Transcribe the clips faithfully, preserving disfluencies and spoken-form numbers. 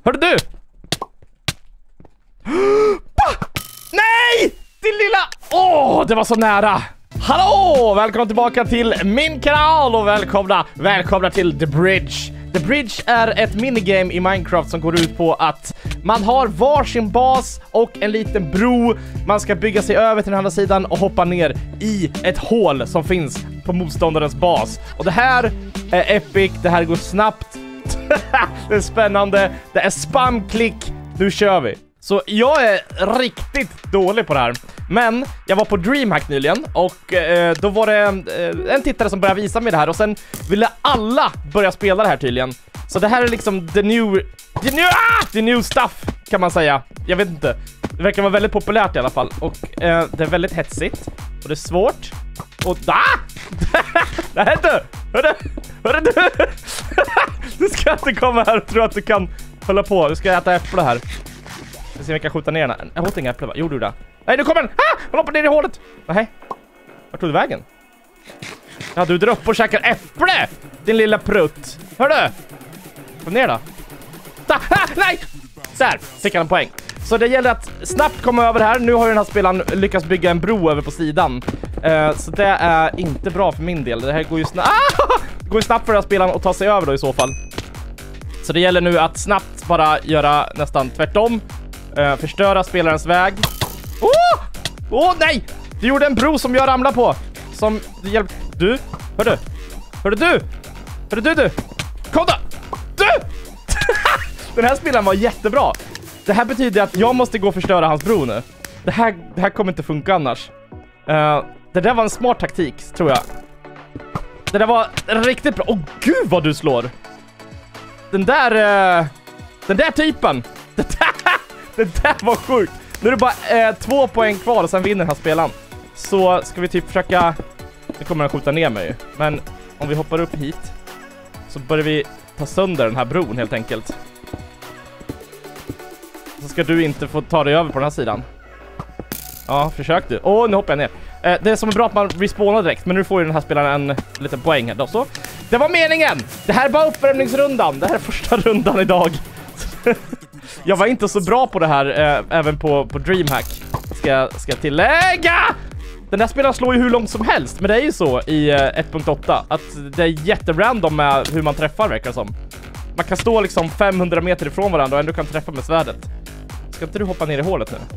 Hörde du? Nej! Din lilla... Åh, oh, det var så nära. Hallå! Välkomna tillbaka till min kanal och välkomna, välkomna till The Bridge. The Bridge är ett minigame i Minecraft som går ut på att man har varsin bas och en liten bro. Man ska bygga sig över till den andra sidan och hoppa ner i ett hål som finns på motståndarens bas. Och det här är epic, det här går snabbt. Det är spännande, det är spamklick. Nu kör vi. Så jag är riktigt dålig på det här. Men jag var på DreamHack nyligen och eh, då var det eh, en tittare som började visa mig det här. Och sen ville alla börja spela det här tydligen. Så det här är liksom the new, the new, ah! the new stuff kan man säga. Jag vet inte. Det verkar vara väldigt populärt i alla fall. Och eh, det är väldigt hetsigt. Och det är svårt. Och da! Det här är inte! Hörru! Hörru du! Du ska inte komma här och tro att du kan hålla på. Du ska äta äpple här. Jag ska se om jag kan skjuta ner den. Jag har inga äpple va? Jo, du där. Nej, nu kommer den! Ah! Han hoppar ner i hålet! Nej. Vart tog du vägen? Ja, du drar upp och käkar äpple! Din lilla prutt. Hör du? Kom ner då. Da! Ah! Nej! Där, fick han en poäng. Så det gäller att snabbt komma över här. Nu har ju den här spelaren lyckats bygga en bro över på sidan. Uh, så det är inte bra för min del. Det här går ju snabbt. Ah! Det går ju snabbt för den här spelaren att ta sig över då i så fall. Så det gäller nu att snabbt bara göra nästan tvärtom. Uh, förstöra spelarens väg. Åh! Oh! Åh, oh, nej! Du gjorde en bro som jag ramlar på. Som hjälp. Du? Hör du? Hör du? Du? Hör du du? Kom då! Du! Den här spelaren var jättebra. Det här betyder att jag måste gå och förstöra hans bro nu. Det här, det här kommer inte funka annars. Uh, det där var en smart taktik, tror jag. Det där var riktigt bra. Åh, oh, gud vad du slår. Den där... Uh, den där typen. Det där, det där var sjukt. Nu är det bara uh, två poäng kvar och sen vinner den här spelaren. Så ska vi typ försöka... Nu kommer den skjuta ner mig. Men om vi hoppar upp hit så börjar vi ta sönder den här bron helt enkelt. Så ska du inte få ta dig över på den här sidan. Ja, försök du. Åh, nu hoppar jag ner. Eh, det är som är bra att man respawnar direkt. Men nu får ju den här spelaren en liten poäng här då. Så, det var meningen! Det här är bara uppvärmningsrundan. Det här är första rundan idag. Jag var inte så bra på det här eh, även på, på DreamHack. Ska, ska jag tillägga! Den där spelaren slår ju hur långt som helst. Men det är ju så i eh, ett punkt åtta att det är jätterandom med hur man träffar, verkar det som. Man kan stå liksom femhundra meter ifrån varandra och ändå kan träffa med svärdet. Ska inte du hoppa ner i hålet nu?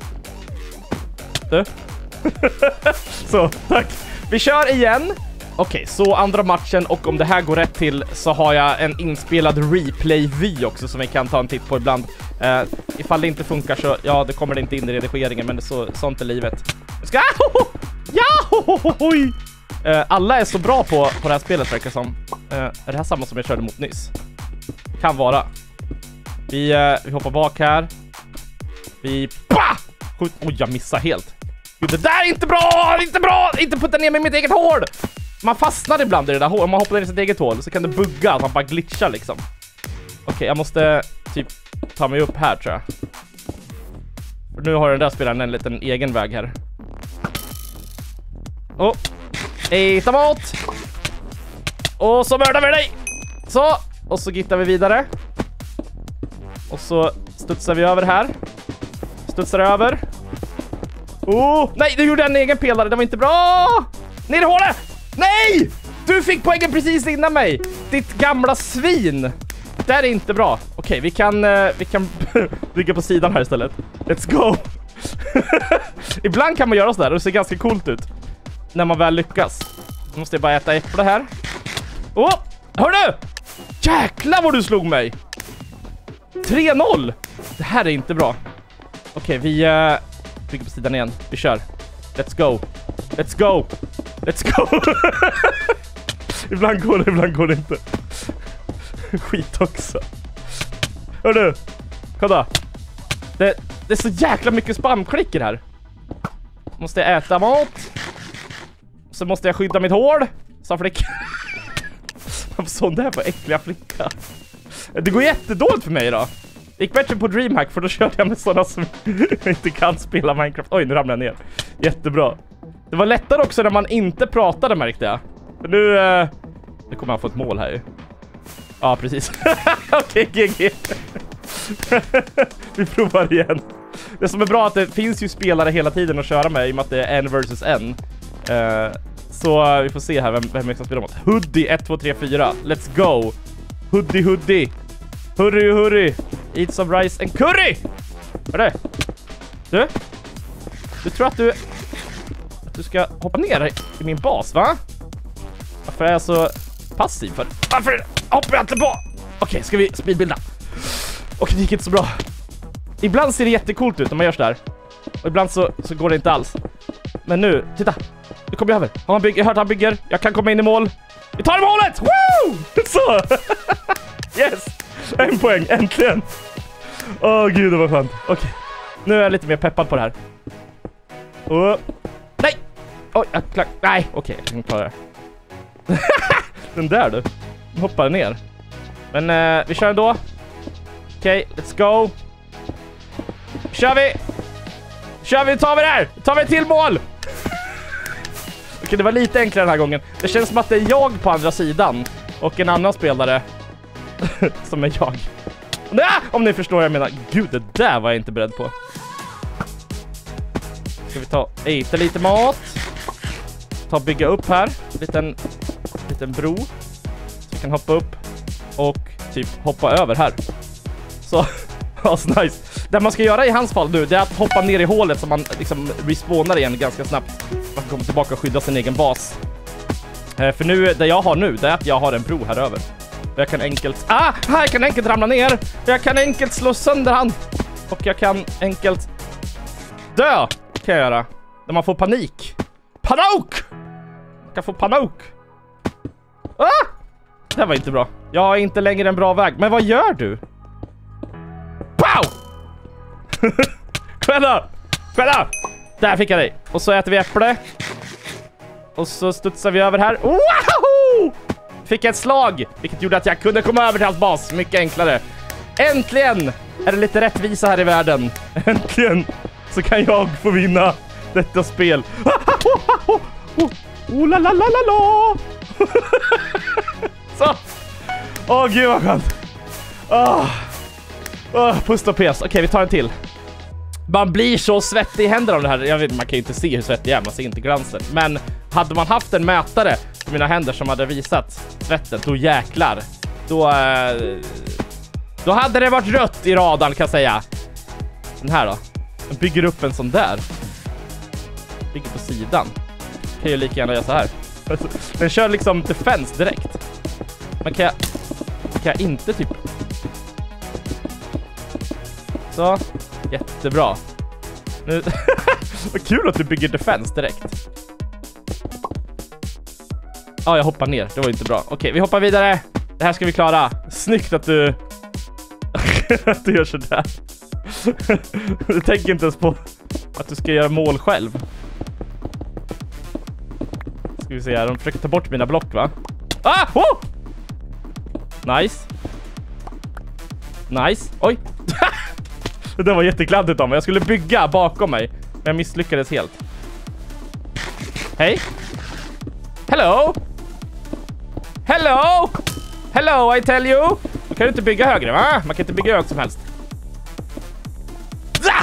Du? Så, tack. Vi kör igen. Okej, okay, så andra matchen. Och om det här går rätt till så har jag en inspelad replay-vy också som vi kan ta en titt på ibland. uh, Ifall det inte funkar så, ja, det kommer det inte in i redigeringen. Men det är så, sånt är livet. Ska... Ja! uh, Alla är så bra på, på det här spelet, verkar som. uh, Är det här samma som jag körde mot nyss? Kan vara. Vi, uh, vi hoppar bak här. Vi... Bah! Oj, jag missar helt. Gud, det där är inte bra! Inte bra! Inte putta ner mig i mitt eget hål! Man fastnar ibland i det där hålet. Om man hoppar ner i sitt eget hål så kan det bugga. Att man bara glitchar liksom. Okej, okay, jag måste typ ta mig upp här, tror jag. För nu har den där spelaren en liten egen väg här. Åh! Äta mat! Och så mördar vi dig! Så! Och så gittar vi vidare. Och så studsar vi över här. Studsar över. Oh, nej, du gjorde en egen pelare. Det var inte bra. Ner i hålet. Nej! Du fick poängen precis innan mig. Ditt gamla svin. Det är inte bra. Okej, vi kan uh, vi kan bygga på sidan här istället. Let's go. Ibland kan man göra så där och det ser ganska coolt ut när man väl lyckas. Nu måste jag bara äta äpple här. Åh, oh, hör du? Jäklar vad du slog mig. tre noll. Det här är inte bra. Okej, vi uh, bygger på sidan igen. Vi kör. Let's go. Let's go. Let's go. Ibland går det, ibland går det inte. Skit också. Hör du? Kolla. Det, det är så jäkla mycket spamklicker här. Måste jag äta mat. Så måste jag skydda mitt hår. Så flicka. Sån där på äckliga flicka. Det går jättedåligt för mig idag. Det gick bättre på DreamHack för då körde jag med sådana som inte kan spela Minecraft. Oj, nu ramlade jag ner. Jättebra. Det var lättare också när man inte pratade, märkte jag. För nu, eh, nu kommer han få ett mål här ju. Ja, precis. Okej, okay, G G. Vi provar igen. Det som är bra är att det finns ju spelare hela tiden att köra med i och med att det är en versus en. Uh, så vi får se här vem, vem jag ska spela mot. Hoodie ett, två, tre, fyra. Let's go. Hoodie, hoodie. Hurry, hurry. Eat some rice and curry. Vad är det? Du? Du tror att du... Att du ska hoppa ner i min bas, va? Varför är jag så passiv för? Varför hoppar jag inte på? Okej, okay, ska vi speedbilda? Okej, okay, det gick inte så bra. Ibland ser det jättecoolt ut när man gör så där. Och ibland så, så går det inte alls. Men nu, titta. Nu kommer jag över. Han bygger, jag hört han bygger. Jag kan komma in i mål. Vi tar i målet! Woo! Så! Yes! En poäng, äntligen! Åh oh, gud, det var skönt. Okej, okay. Nu är jag lite mer peppad på det här. Oh. Nej! Oj, jag klack. Nej, okej, okay, jag kan klara det. Den där du. Den hoppar ner. Men uh, vi kör ändå. Okej, okay, let's go. Kör vi! Kör vi, tar vi där! Tar vi till mål! Okej, okay, det var lite enklare den här gången. Det känns som att det är jag på andra sidan. Och en annan spelare som är jag. Nej, om ni förstår vad jag menar. Gud, det där var jag inte beredd på. Ska vi ta äta lite mat. Ta och bygga upp här. Liten, liten bro. Så vi kan hoppa upp. Och typ hoppa över här. Så, ja, så nice. Det man ska göra i hans fall nu, det är att hoppa ner i hålet så man liksom respawnar igen ganska snabbt. Man kommer tillbaka och skydda sin egen bas. Eh, för nu, det jag har nu, det är att jag har en bro här över. Jag kan enkelt... Ah! Här kan enkelt ramla ner. Jag kan enkelt slå sönder han. Och jag kan enkelt... Dö! Kan jag göra. När man får panik. Panik! Jag kan få panik. Ah! Det var inte bra. Jag har inte längre en bra väg. Men vad gör du? Pow! Kolla! Kolla! Där fick jag dig. Och så äter vi äpple. Och så studsar vi över här. Wow! Fick jag ett slag, vilket gjorde att jag kunde komma över till hans bas. Mycket enklare. Äntligen är det lite rättvisa här i världen. Äntligen så kan jag få vinna detta spel. Oh la la la la la. Så. Åh oh, gud vad skönt. Åh, oh. oh, pust och pes. Okej, okay, vi tar en till. Man blir så svettig i händerna av det här. Jag vet, man kan ju inte se hur svettig jag är, man ser inte glansen. Men hade man haft en mätare på mina händer som hade visat svetten, då jäklar. Då, eh, då hade det varit rött i radarn, kan jag säga. Den här då. Den bygger upp en sån där. Bygger på sidan. Kan jag lika gärna göra så här. Den kör liksom defense direkt. Men kan jag, kan jag inte typ... Så. Jättebra. Nu... Vad kul att du bygger defense direkt. Ja, ah, jag hoppar ner. Det var inte bra. Okej, okay, vi hoppar vidare. Det här ska vi klara. Snyggt att du... att du gör sådär. Du tänker inte ens på att du ska göra mål själv. Ska vi se här. De försöker ta bort mina block, va? Ah! Oh! Nice. Nice. Oj. Det där var jättekladdigt av mig. Jag skulle bygga bakom mig, men jag misslyckades helt. Hej. Hello. Hello. Hello, I tell you. Man kan ju inte bygga högre, va? Man kan inte bygga högt som helst. Ah!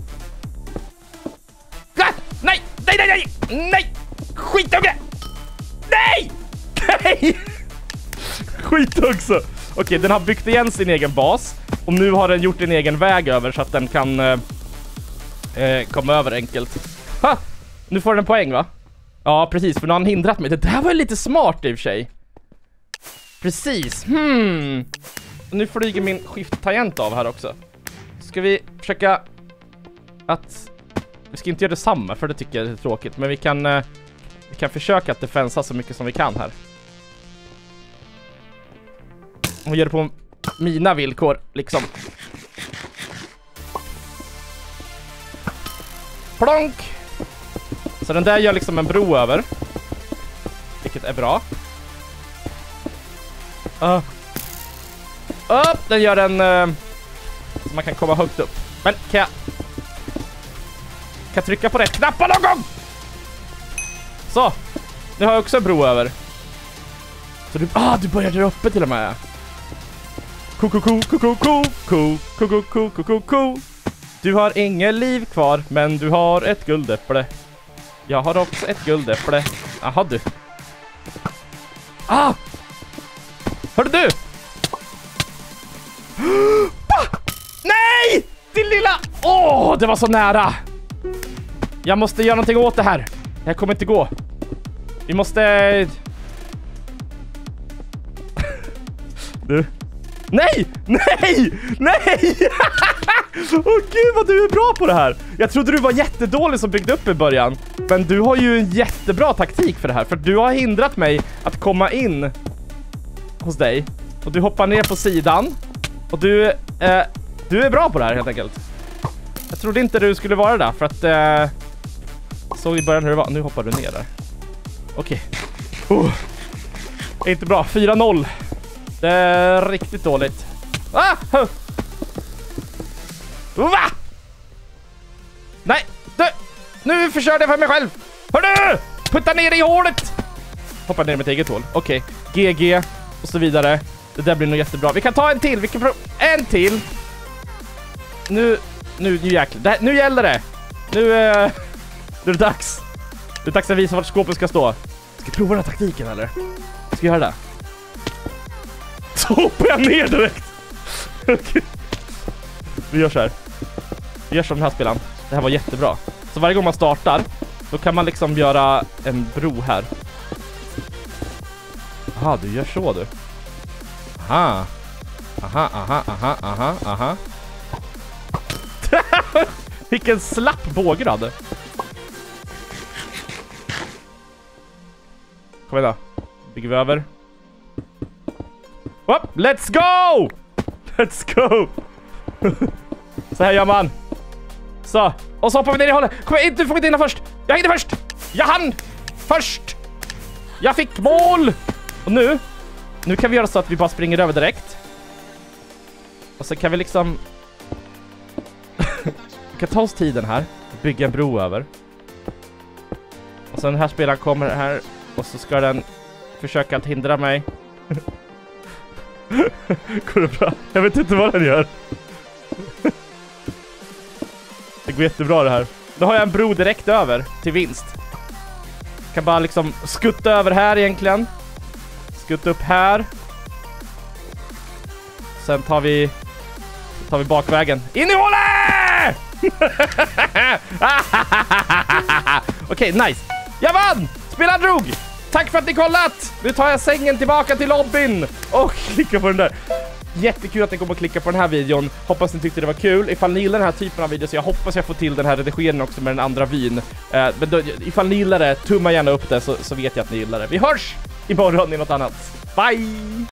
Ah! Nej, nej, nej, nej. Nej. Skitunge. Nej. Nej. Skit också. Okej, den har byggt igen sin egen bas. Och nu har den gjort en egen väg över så att den kan eh, eh, komma över enkelt. Ha! Nu får den en poäng, va? Ja, precis, för nu har han hindrat mig. Det där var lite smart i och för sig. Precis. Hmm. Nu flyger min skift-tangent av här också. Ska vi försöka att... Vi ska inte göra detsamma, för det tycker jag är tråkigt. Men vi kan, eh, vi kan försöka att defensa så mycket som vi kan här. Och gör det på mina villkor, liksom. Plonk! Så den där gör liksom en bro över. Vilket är bra. Uh. Upp! Den gör en... Uh, så man kan komma högt upp. Men kan jag... Kan jag trycka på rätt knappar någon gång? Så! Nu har jag också en bro över. Så du... Ah, du börjar där uppe till och med. Ko, ko, ko, ko, ko, ko, ko, ko, ko, ko, ko, ko, ko. Du har inget liv kvar, men du har ett guldäpple. Jag har också ett guldäpple. Jaha du. Ah! Hörde du? Nej! Din lilla... Åh, det var så nära. Jag måste göra någonting åt det här. Det här kommer inte gå. Vi måste... Du. Nej! Nej! Nej! Åh oh, gud vad du är bra på det här. Jag trodde du var jättedålig som byggde upp i början. Men du har ju en jättebra taktik för det här. För du har hindrat mig att komma in hos dig. Och du hoppar ner på sidan. Och du, eh, du är bra på det här helt enkelt. Jag trodde inte du skulle vara där. För att eh, såg i början hur det var. Nu hoppar du ner där. Okej. Okay. Oh. Inte bra. fyra noll. Det är riktigt dåligt. Ah! Huh. Va? Nej, du! Nu förstörde jag för mig själv! Hörru! Putta ner i hålet! Hoppa ner med ett eget hål. Okej, okay. G G och så vidare. Det där blir nog jättebra. Vi kan ta en till. Vi kan en till. Nu, nu, nu jäklar. Det här, nu gäller det. Nu, eh, nu är det dags. Det är dags att visa vart skåpet ska stå. Ska jag prova den här taktiken eller? Ska jag göra det? Så hoppar jag ner direkt. Okay. Vi gör så här. Vi gör som den här spelaren. Det här var jättebra. Så varje gång man startar, då kan man liksom göra en bro här. Aha, du gör så du. Aha. Aha, aha, aha, aha, aha. Vilken slapp båge du hade. Kom igen då. Bygger vi över. Hopp, let's go! Let's go! Så här gör man. Så, och så hoppar vi ner i hålet. Kom igen, du får inte hinna först. Jag hinner först. Jag hann först. Jag fick mål. Och nu, nu kan vi göra så att vi bara springer över direkt. Och så kan vi liksom... vi kan ta oss tiden här. Bygga en bro över. Och sen den här spelaren kommer här. Och så ska den försöka att hindra mig. Går det bra? Jag vet inte vad den gör. Det går jättebra det här. Då har jag en bro direkt över till vinst. Kan bara liksom skutta över här egentligen. Skutta upp här. Sen tar vi tar vi bakvägen. In i hålet! Okej, okay, nice. Jag vann! Spela drog! Tack för att ni kollat! Nu tar jag sängen tillbaka till lobbyn och klickar på den där. Jättekul att ni kommer att klicka på den här videon. Hoppas ni tyckte det var kul. Ifall ni gillar den här typen av video, så jag hoppas jag får till den här redigeringen också med den andra vyn. eh, Men då, ifall ni gillar det, tumma gärna upp det, så, så vet jag att ni gillar det. Vi hörs imorgon i något annat. Bye!